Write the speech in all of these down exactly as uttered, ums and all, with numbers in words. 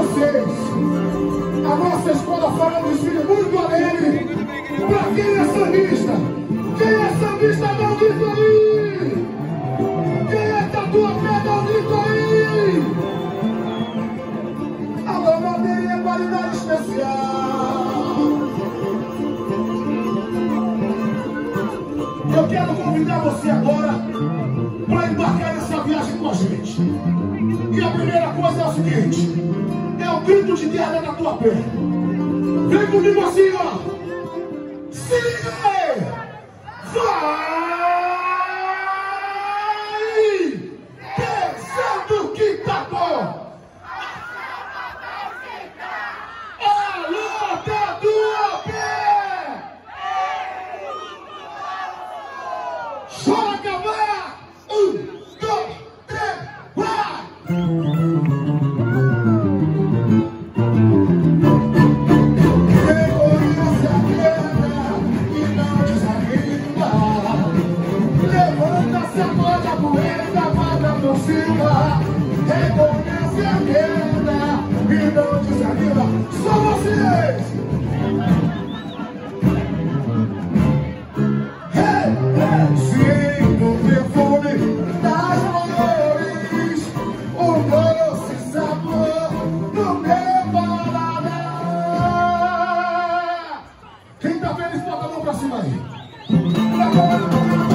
vocês. A nossa escola fará um desfile muito alegre. Para quem é sambista? Quem é sambista, dá um grito aí! Quem é tatuapé, dá um grito aí! A bandeira é qualidade especial. Eu quero convidar você agora para embarcar nessa viagem com a gente. E a primeira coisa é o seguinte: é o grito de guerra da tua pé. Vem comigo assim, ó. Siga! Vai! Pensando que tá bom! Alô, tatuapé! Só acabar! Um, dois, três, vai! Reconhece a queda e não desanima. Só vocês! Hey, hey. Sinto o perfume das flores, o doce sabor do meu paladar. Quem tá feliz, bota a mão pra cima aí. Pra fora,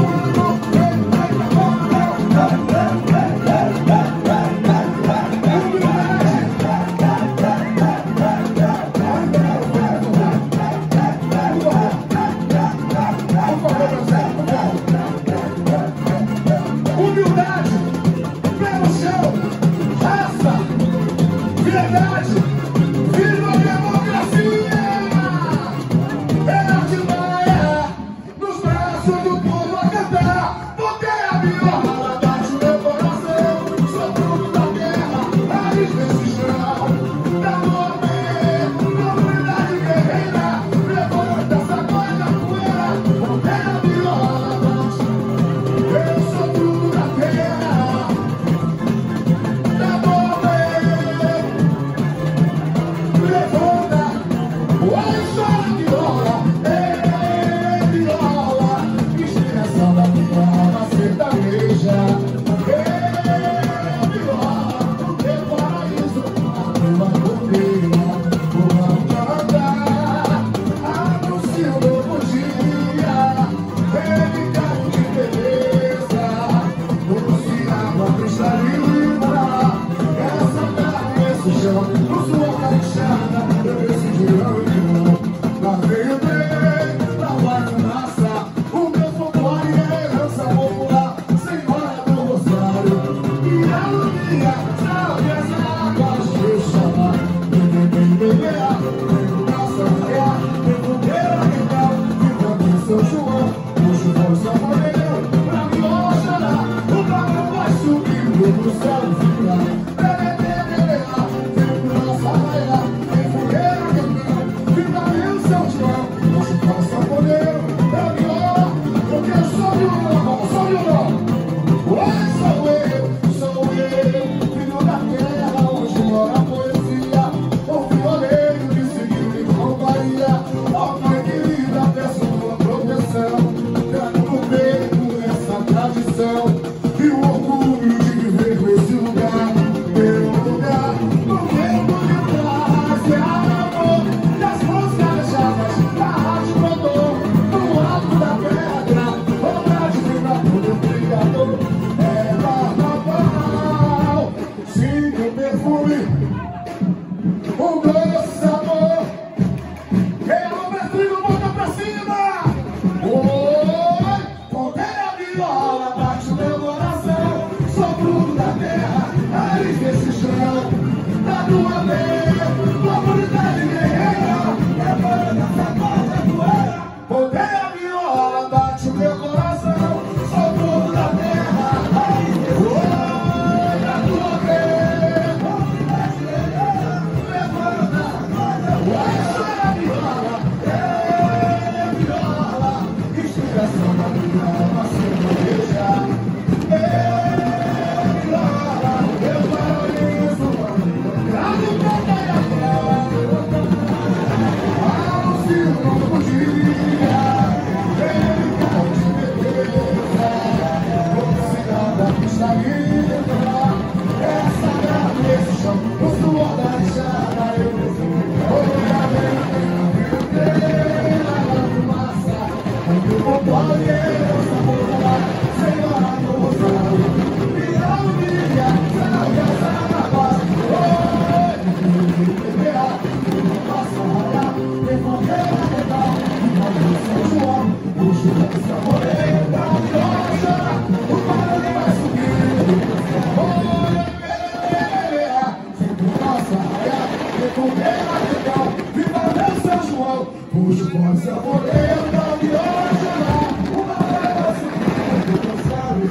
humildade, pé no chão, raça, verdade, viva a democracia! É a Atibaia, nos braços do povo a cantar. Botei a viola, bate o meu coração, sou tudo da terra, raiz desse chão. Da morte, comunidade guerreira, levanta essa coisa poeira. Botei a viola, bate, eu sou tudo da terra. Da morte, levanta, olha só a viola, ei, viola, me estressa da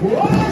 Uou!